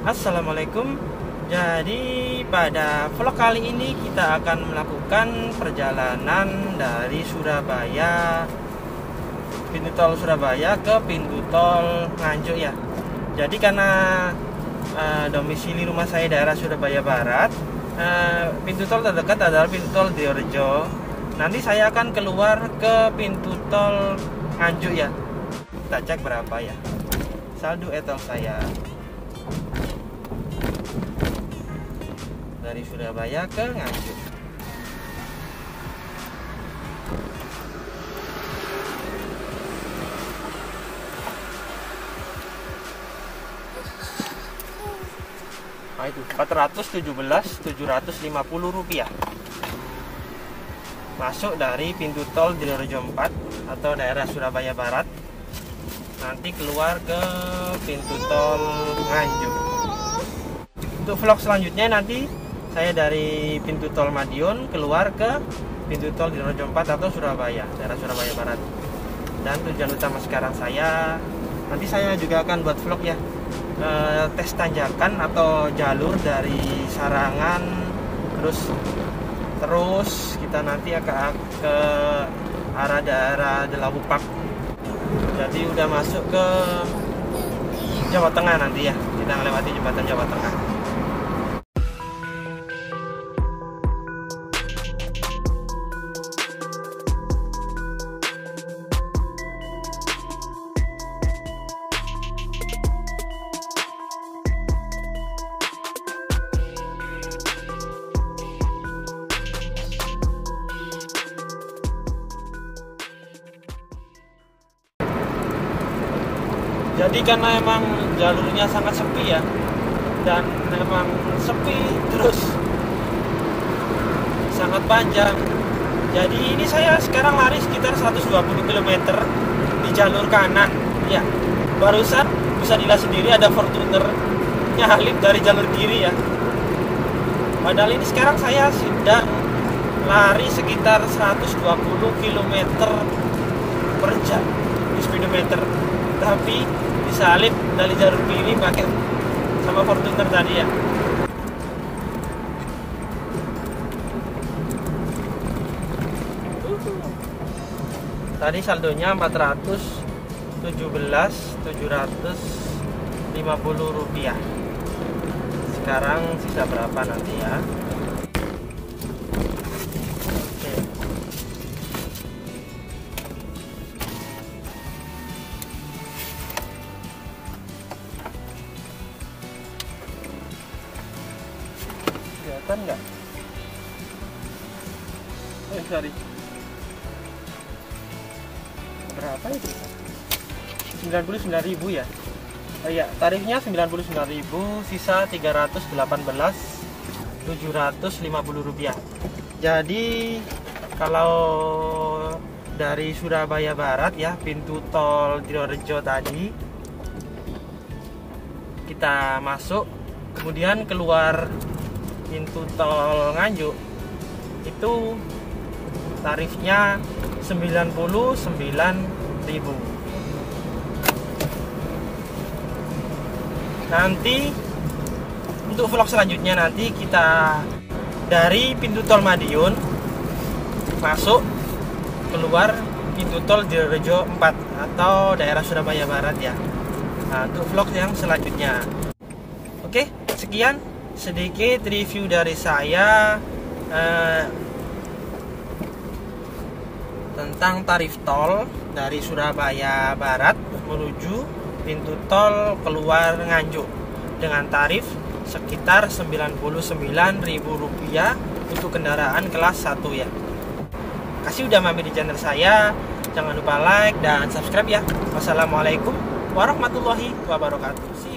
Assalamualaikum. Jadi pada vlog kali ini kita akan melakukan perjalanan dari Surabaya, pintu tol Surabaya ke pintu tol Nganjuk ya. Jadi karena domisili rumah saya daerah Surabaya Barat, pintu tol terdekat adalah pintu tol Diorejo. Nanti saya akan keluar ke pintu tol Nganjuk ya. Kita cek berapa ya saldo e-tol saya dari Surabaya ke Nganjuk. Nah itu 417.750 rupiah masuk dari pintu tol Diorejo 4 atau daerah Surabaya Barat, nanti keluar ke pintu tol Nganjuk. Untuk vlog selanjutnya nanti saya dari pintu tol Madiun keluar ke pintu tol Diorejo 4 atau Surabaya, daerah Surabaya Barat. Dan tujuan utama sekarang saya, nanti saya juga akan buat vlog ya, tes tanjakan atau jalur dari Sarangan terus kita nanti akan ke arah daerah Delahupak. Jadi udah masuk ke Jawa Tengah nanti ya, kita melewati jembatan Jawa Tengah. Jadi karena emang jalurnya sangat sepi ya, dan memang sepi terus sangat panjang. Jadi ini saya sekarang lari sekitar 120 km di jalur kanan ya. Barusan bisa dilihat sendiri ada Fortuner nyalip dari jalur kiri ya. Padahal ini sekarang saya sedang lari sekitar 120 km per jam di speedometer, tapi disalip dari jalur kiri pakai sama Fortuner tadi ya. Tadi saldonya 417.750 rupiah. Sekarang sisa berapa nanti ya? Kelihatan nggak? Sorry. Berapa itu? 99.000 ya? Iya, tarifnya 99.000, sisa 318.750 rupiah. Jadi kalau dari Surabaya Barat ya, pintu tol Diorejo tadi kita masuk, kemudian keluar pintu tol Nganjuk, itu tarifnya 99.000. Nanti untuk vlog selanjutnya nanti kita dari pintu tol Madiun masuk, keluar pintu tol Diorejo 4 atau daerah Surabaya Barat ya. Nah, untuk vlog yang selanjutnya. Oke, sekian sedikit review dari saya tentang tarif tol dari Surabaya Barat menuju pintu tol keluar Nganjuk dengan tarif sekitar 99.000 rupiah untuk kendaraan kelas 1 ya. Kasih udah mampir di channel saya, jangan lupa like dan subscribe ya. Wassalamualaikum warahmatullahi wabarakatuh.